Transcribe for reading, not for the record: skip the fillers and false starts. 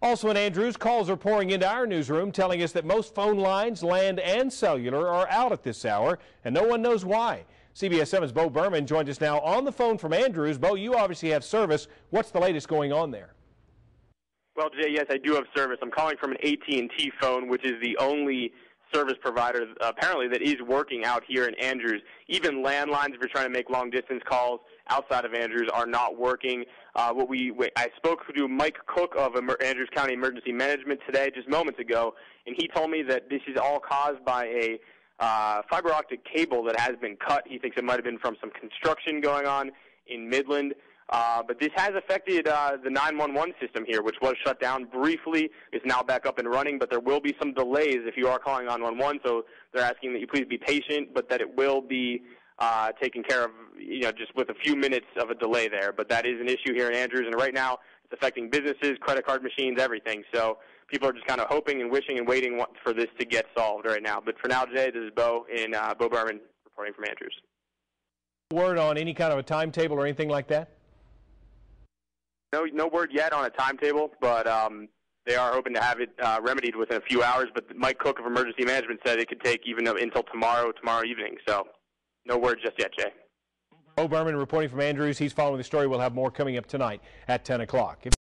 Also in Andrews, calls are pouring into our newsroom telling us that most phone lines, land and cellular are out at this hour, and no one knows why. CBS 7's Bo Berman joins us now on the phone from Andrews. Bo, you obviously have service. What's the latest going on there? Well, Jay, yes, I do have service. I'm calling from an AT&T phone, which is the only service provider apparently that is working out here in Andrews. Even landlines, if you're trying to make long-distance calls outside of Andrews, are not working. I spoke to Mike Cook of Andrews County Emergency Management today, just moments ago, and he told me that this is all caused by a fiber optic cable that has been cut. He thinks it might have been from some construction going on in Midland. But this has affected the 911 system here, which was shut down briefly. It's now back up and running, but there will be some delays if you are calling 911. So they're asking that you please be patient, but that it will be taken care of, just with a few minutes of a delay there. But that is an issue here in Andrews, and right now it's affecting businesses, credit card machines, everything. So people are just kind of hoping and wishing and waiting for this to get solved right now. But for now, Jay, this is Bo Bo Berman reporting from Andrews. Word on any kind of a timetable or anything like that? No word yet on a timetable, but they are hoping to have it remedied within a few hours. But Mike Cook of Emergency Management said it could take even until tomorrow evening. So no word just yet, Jay. Bo Berman reporting from Andrews. He's following the story. We'll have more coming up tonight at 10 o'clock.